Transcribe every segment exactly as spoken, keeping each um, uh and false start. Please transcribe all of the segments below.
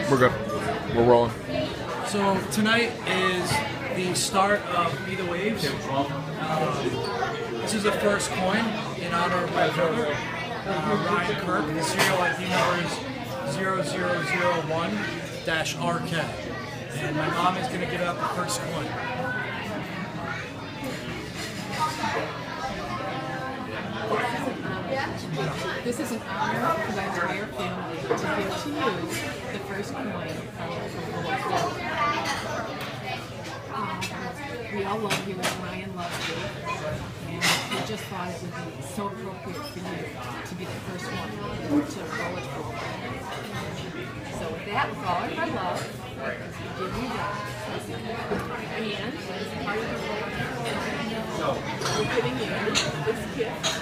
We're good. We're rolling. So tonight is the start of Be the Waves. Uh, this is the first coin in honor of my brother, uh, Ryan Kirk. The serial I D number is zero zero zero one dash R K. And my mom is going to give out the first coin. This is an honor for my entire family to give to you the first coin from the Lord. Um, we all love you and Ryan loves you. And we just thought it would be so appropriate for you to be the first one to roll it forward. So with that, with all of our love, we give you that. And as part of the roll, we're giving you this gift.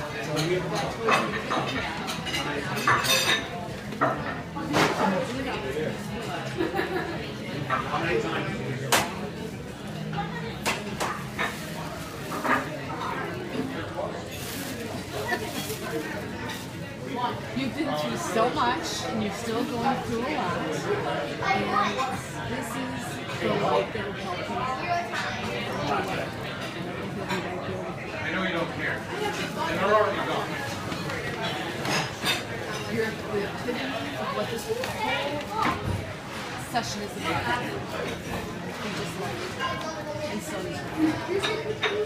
You've been through so much, and you're still going through a lot. And this is the light that will help you. I know you don't care. And they're already gone. You're the epitome of what this whole session is about. We just love you. And so do you.